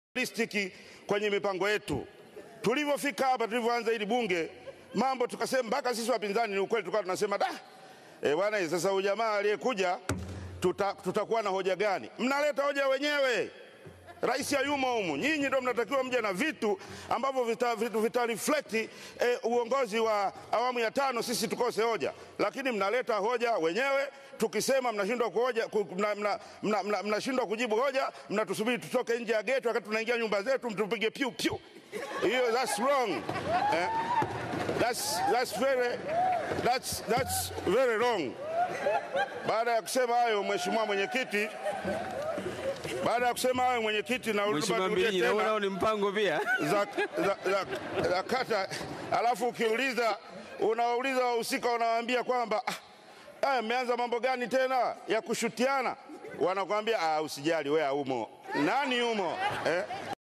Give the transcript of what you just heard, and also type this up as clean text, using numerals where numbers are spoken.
listiki kwenye mipango yetu. Tulivyofika hapa, tulivyoanza hili bunge, mambo tukasema, mpaka sisi wapinzani ni ukweli tulikuwa tunasema bwana, sasa ujamaa aliyekuja tutakuwa na hoja gani? Mnaleta hoja wenyewe. Rais hayumo humu. Nyinyi ndio mnatakiwa mje na vitu ambavyo vita reflect uongozi wa awamu ya 5, sisi tukose hoja. Lakini mnaleta hoja wenyewe, tukisema mnashindwa kuhoja, mnashindwa kujibu hoja, mnatusubiri tutoke nje ya gate wakati tunaingia nyumba zetu mtupige piu piu. Hiyo that's wrong. That's very wrong. Baada ya kusema hayo, Mheshimiwa Mwenyekiti, na naona ni mpango pia za kata, alafu ukiuliza, unawauliza wahusika, unawaambia kwamba mmeanza mambo gani tena ya kushutiana, wanakuambia usijali wewe haumo. Nani humo?